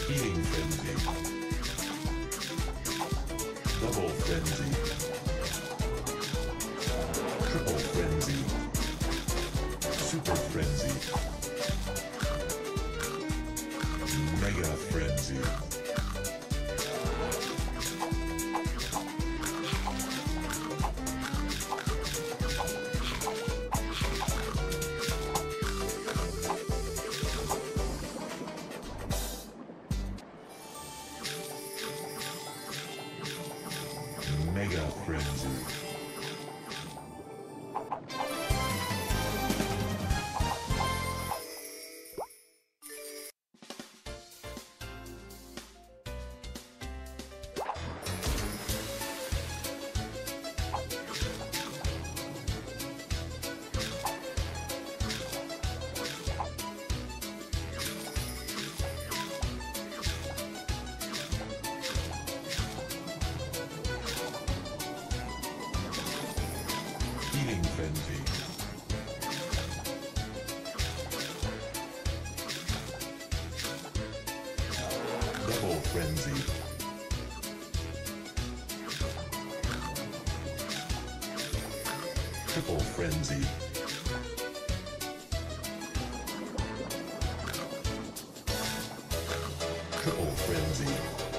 Eating frenzy. Double frenzy. Triple frenzy. Super frenzy. Mega frenzy. Mega frenzy. Eating frenzy. Double frenzy. Triple frenzy. Triple frenzy.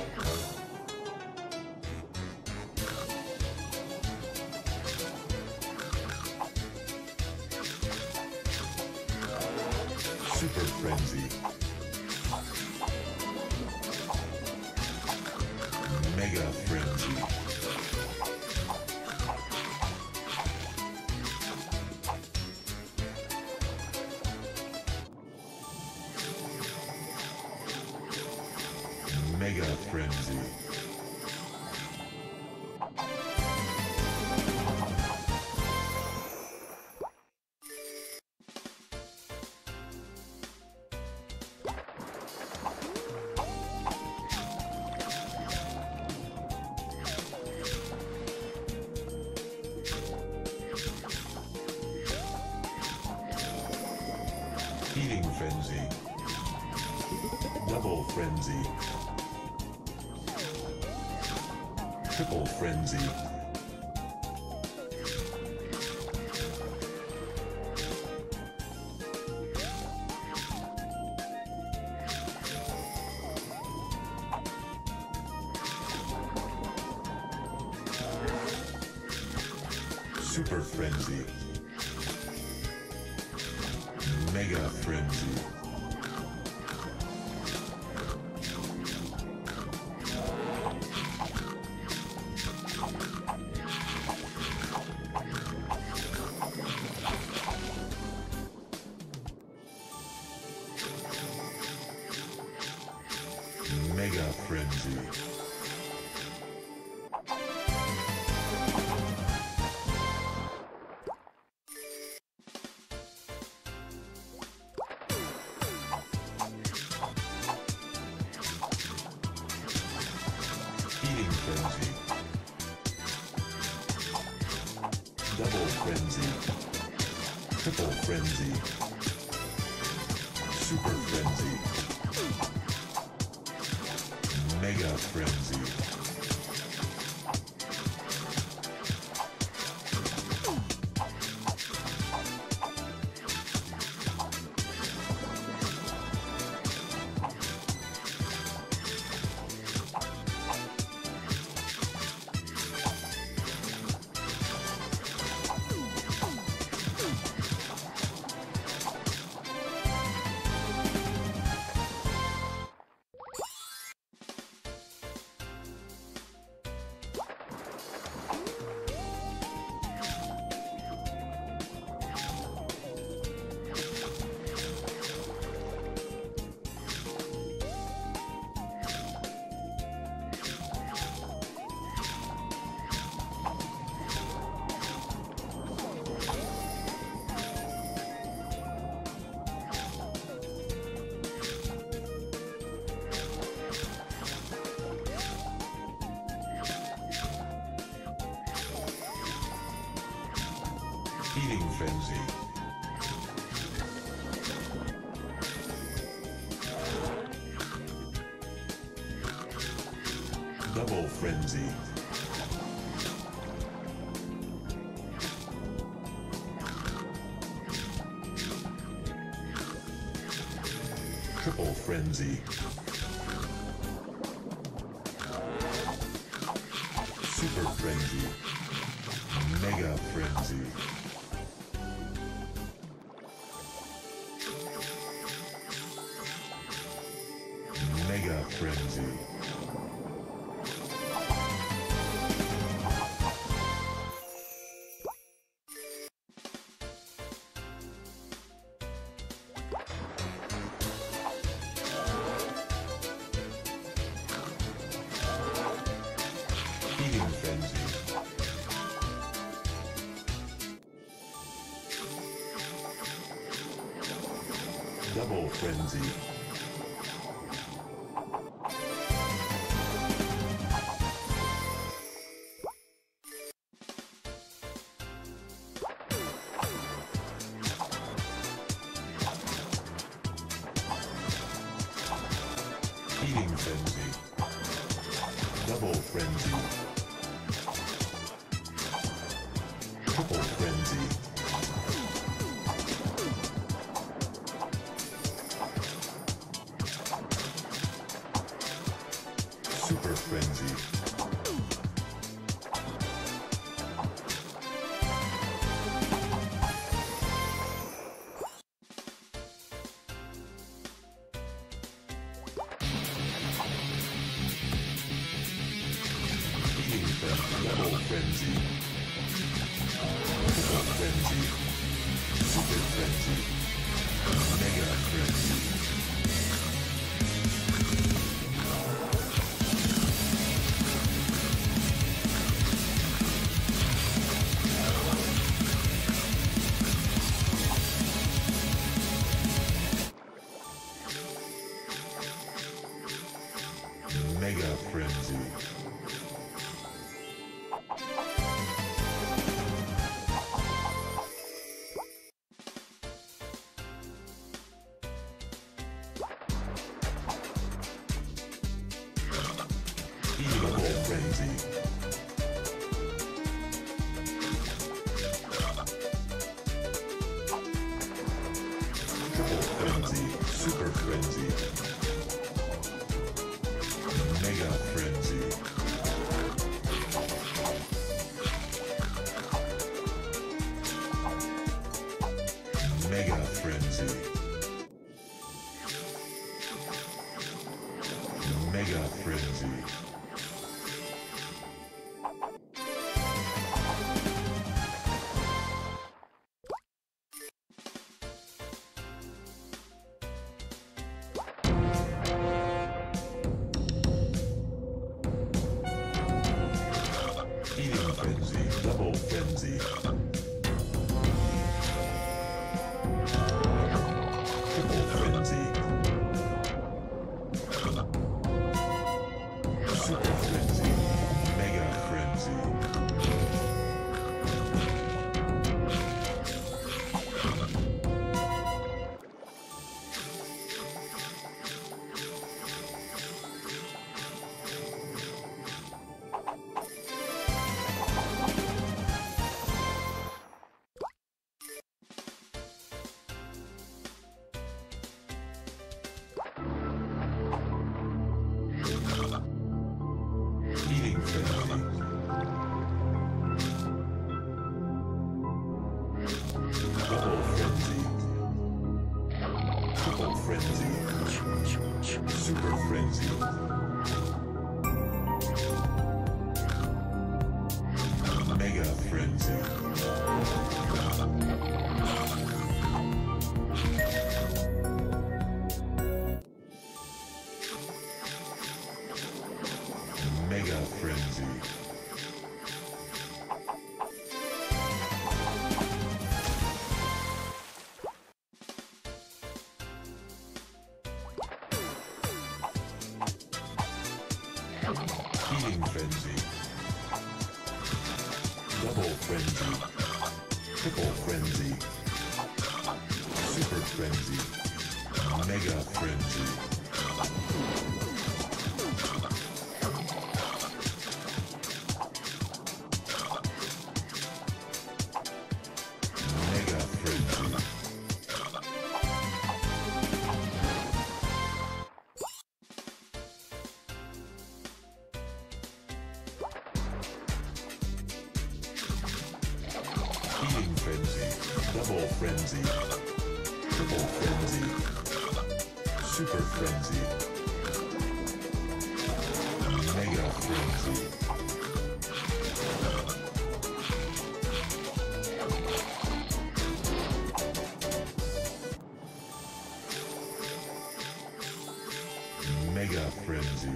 Super frenzy. Mega frenzy. Mega frenzy. Eating frenzy. Double frenzy. Triple frenzy. Super frenzy. Mega frenzy. Mega frenzy. Eating frenzy. Double frenzy. Triple frenzy. Super frenzy. Mega frenzy. Eating frenzy. Double frenzy. Triple frenzy. Super frenzy. Mega frenzy. Mega frenzy. Eating frenzy. Double frenzy. Eating frenzy. Double frenzy. Triple frenzy. Super frenzy. Eating frenzy. Double frenzy. Triple frenzy. Super frenzy. Mega frenzy. Mega frenzy. Double frenzy. Triple frenzy. Super frenzy. Mega frenzy. Mega frenzy. Mega frenzy. Eating frenzy. Double frenzy. Triple frenzy. Super frenzy. Mega frenzy. Eating frenzy. Double frenzy. Triple frenzy. Super frenzy. Mega frenzy. Mega frenzy. Eating frenzy. Double frenzy. Triple frenzy. Super frenzy. Mega frenzy. frenzy. Triple frenzy. Super frenzy. Mega frenzy. Mega frenzy.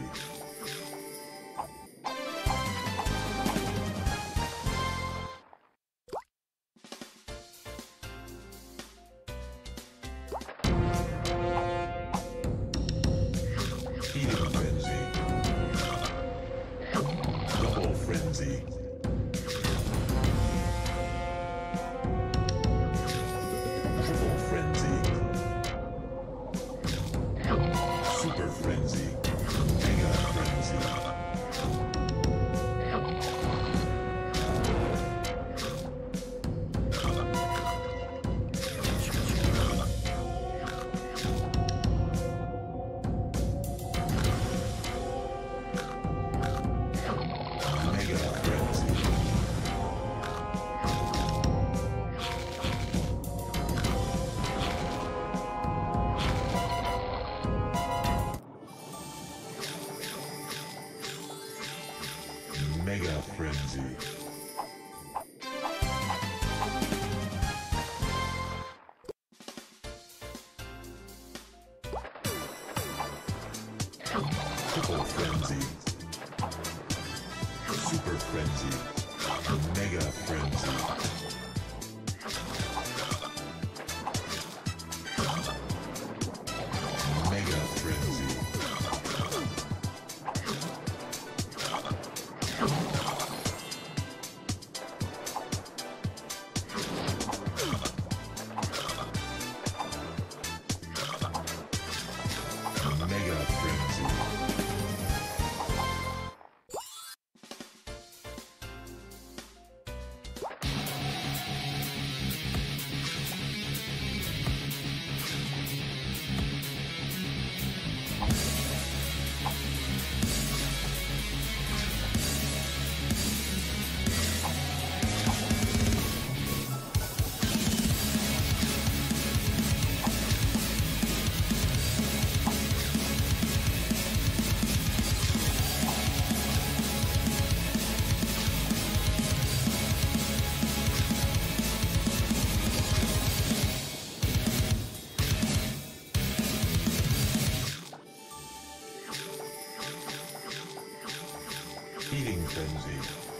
Heating frenzy. Double frenzy. Triple frenzy. Super frenzy. Mega frenzy. Mega frenzy. Mega frenzy. Triple frenzy. Super frenzy. Mega frenzy. Mega frenzy. Mega frenzy. Heating frenzy.